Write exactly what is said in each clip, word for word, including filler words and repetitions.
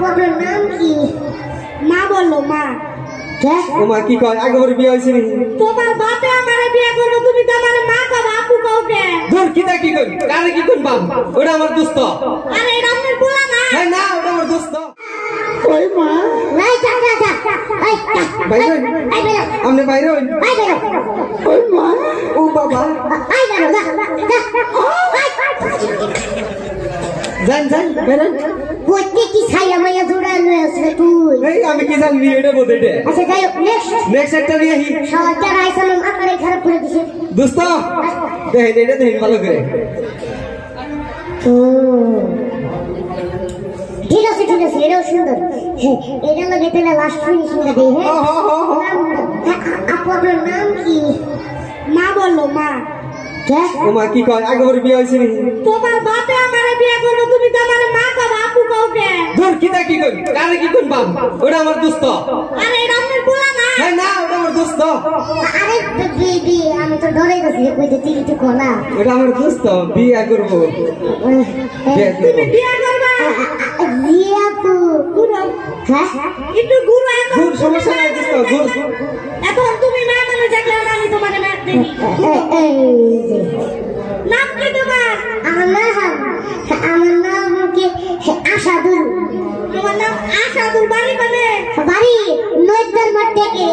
আপু আপনার নাম কি? মা বললো মা। তোমার কি কয় আগে ওর বিয়ে হয়েছে নাকি? তোমার বাপে আমারে বিয়ে করলো, তুমি তো আমারে মা কও, আপু কও কে? ধর কিটা কি কই কারে কি কোন বাপ? ওটা আমার দোস্ত। আরে এটা আপনার পোলা না? হ্যাঁ না ওটা আমার দোস্ত। ওই মা নাই যা যা যা এই বাইরে এই বেরো আমনে বাইরে হই এই বেরো ওই মা ও বাবা এই বেরো যা যা জান জান বেরেন কইতে কি ছাইয়া মাইয়া জোড়ানো আছে তুই? এই আমি কি জানি এটা বলতে এটা আচ্ছা যাই হোক নেক্সট নেক্সট একটা নিয়ে আহি সবাইকে রাইসালাম আপনারে খারাপ করে দিছে দোস্ত দেখেন এটা দেখেন ভালো করে ঠিক আছে ঠিক আছে এটাও সুন্দর এটা লাগে তাহলে লাস্ট ফিনিশিংটা দেই হ্যাঁ আপু আপনার নাম কি? মা বললো মা। তোমার কি কয় আগে ওর বিয়ে হয়েছে নাকি? তোমার বাপে আমারে বিয়ে করলো, তুমি তো আমারে মা কও, আপু কও কে? ধর কিটা কি কই কারে কি কোন বাপ? ওটা আমার দোস্ত। আরে এটা আপনার পোলা না? হ্যাঁ না ওটা আমার দোস্ত। আরে দিদি আমি তো ডরে গেছি কইতে তুই কিছু কোনা। ওটা আমার দোস্ত বিয়ে করবো বিয়ে করবো তুমি বিয়ে করবা? বিয়ে তো গুরু হ্যাঁ একটু গুরু এখন গুর সমস্যা নাই দোস্ত গুর এখন তুমি মা মানুষ দেখলে আমি তোমারে ম্যাচ দেই। নাম কি তোমার? আমার নাম আমার নাম কি আশাদুল। তোমার নাম আশাদুল, বাড়ি মানে? বাড়ি নয়দার মাঠ থেকে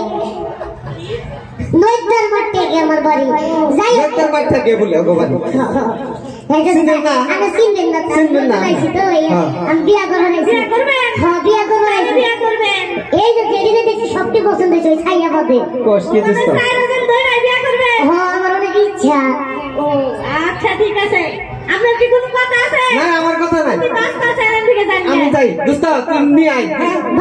নয়দার মাঠ থেকে আমার বাড়ি। যাই হোক নয়দার মাঠ থেকে বলে ভগবান চিনেন না? আমি চিনবেন না চিনবেন না? তো আমি বিয়া করবেন বিয়া করবেন হ্যাঁ বিয়া করবেন বিয়া করবেন এই যে যেদিনে দেখছি সবটি পছন্দ হয়েছে ওই ছাইয়া পাবে কষ্ট কি দোস্ত বিয়া করবেন হ্যাঁ আমার অনেক ইচ্ছা। ও আচ্ছা ঠিক আছে আপনার কি কোনো কথা আছে? না আমার কথা নাই রাস্তা ছেড়ে দিকে যান আমি যাই দোস্ত তুই নিয়ে আয়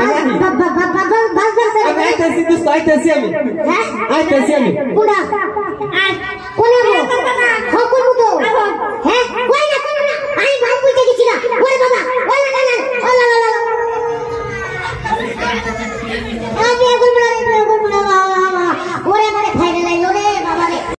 আমি আইতেছি দোস্ত আইতেছি আমি হ্যাঁ আইতেছি আমি পুরা আয় কোনে বো হ্যাঁ করবো তো হ্যাঁ কই না কই না আমি ভাই বুঝতে গেছি না ওরে বাবা ওরে না না ওলা লা লা আমি এখন বলা বলা ওরে